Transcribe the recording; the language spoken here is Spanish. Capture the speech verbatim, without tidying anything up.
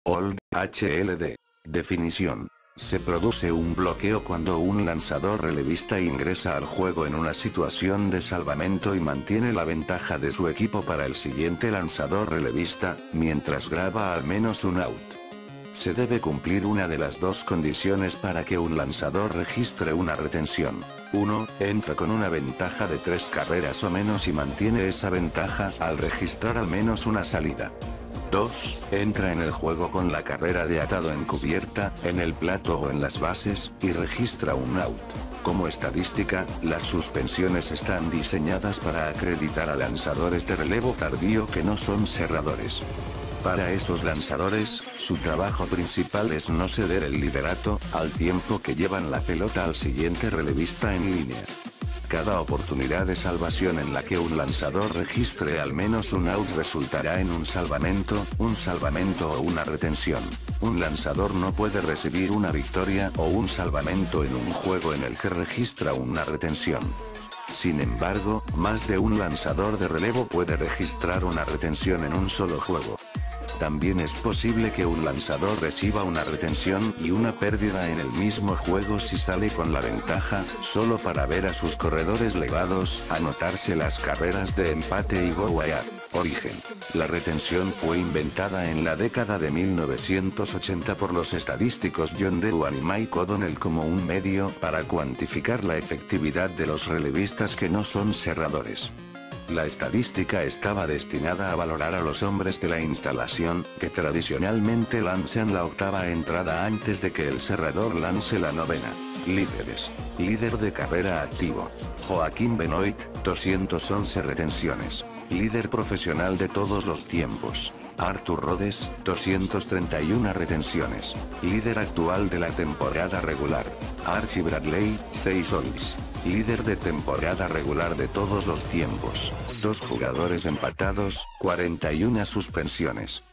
Hold, H L D. Definición. Se produce un bloqueo cuando un lanzador relevista ingresa al juego en una situación de salvamento y mantiene la ventaja de su equipo para el siguiente lanzador relevista, mientras graba al menos un out. Se debe cumplir una de las dos condiciones para que un lanzador registre una retención. uno. Entra con una ventaja de tres carreras o menos y mantiene esa ventaja al registrar al menos una salida. dos. Entra en el juego con la carrera de atado en cubierta, en el plato o en las bases, y registra un out. Como estadística, las suspensiones están diseñadas para acreditar a lanzadores de relevo tardío que no son cerradores. Para esos lanzadores, su trabajo principal es no ceder el liderato, al tiempo que llevan la pelota al siguiente relevista en línea. Cada oportunidad de salvación en la que un lanzador registre al menos un out resultará en un salvamento, un salvamento o una retención. Un lanzador no puede recibir una victoria o un salvamento en un juego en el que registra una retención. Sin embargo, más de un lanzador de relevo puede registrar una retención en un solo juego. También es posible que un lanzador reciba una retención y una pérdida en el mismo juego si sale con la ventaja, solo para ver a sus corredores legados anotarse las carreras de empate y go a origen. La retención fue inventada en la década de mil novecientos ochenta por los estadísticos John Dewar y Mike O'Donnell como un medio para cuantificar la efectividad de los relevistas que no son cerradores. La estadística estaba destinada a valorar a los hombres de la instalación, que tradicionalmente lanzan la octava entrada antes de que el cerrador lance la novena. Líderes. Líder de carrera activo. Joaquín Benoit, doscientas once retenciones. Líder profesional de todos los tiempos. Arthur Rhodes, doscientas treinta y una retenciones. Líder actual de la temporada regular. Archie Bradley, seis holds. Líder de temporada regular de todos los tiempos. Dos jugadores empatados, cuarenta y una suspensiones.